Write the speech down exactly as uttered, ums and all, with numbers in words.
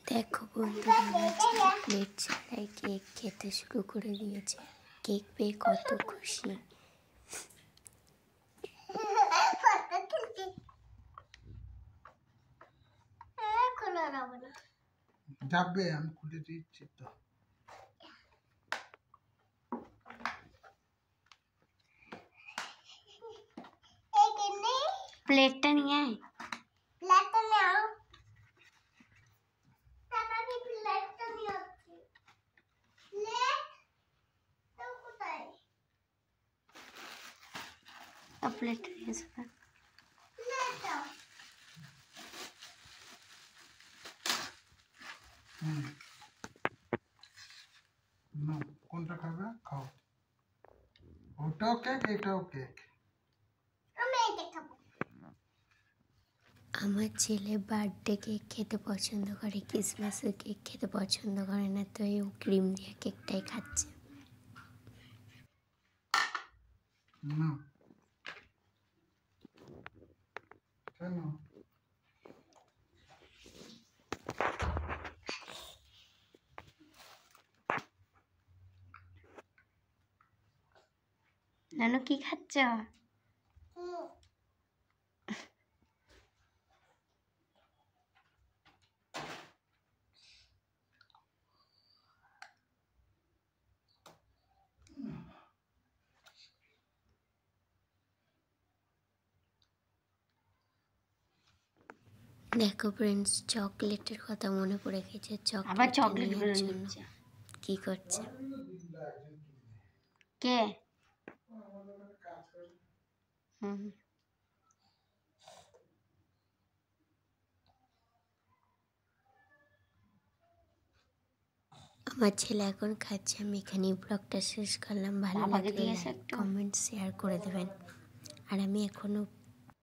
দেখো বন্ধুরা, আমার ছেলে প্লেট ছাড়াই কেক খেতে শুরু করে দিয়েছে। কেক পেয়ে কত খুশি। যাবে, আমি খুলে দিচ্ছি তো। প্লেটটা নিয়ে আয়। প্লেটটা নাও। তাড়াতাড়ি প্লেটটা নিয়ে আসছি। প্লেট তো কোথায়? আর প্লেটটা নিয়ে এসো না। প্লেট দাও। হুম, নাও, কোনটা খাবে খাও। ওটাও কেক, এটাও কেক। আমি এটা খাবো। আমার ছেলে বার্থডে কেক খেতে পছন্দ করে, ক্রিসমাসের কেক খেতে পছন্দ করে না, তো এই ক্রিম দিয়ে কেকটাই খাচ্ছে। না কেন? নানু কি খাচ্ছ? হুম। দেখো ফ্রেন্ডস, চকলেটের কথা মনে পড়ে গেছে। আবার চকলেট চকলেট নেওয়ার বেরোয় জন্য নিচ্ছে। কি করছে? কে? হুম, আমার ছেলে এখন খাচ্ছে। আমি এখানেই ব্লগটা শেষ করলাম। ভালো বাবাকে লাগলে দিয়েছে লাইক একটু। কমেন্ট শেয়ার করে দেবেন। আর আমি এখনও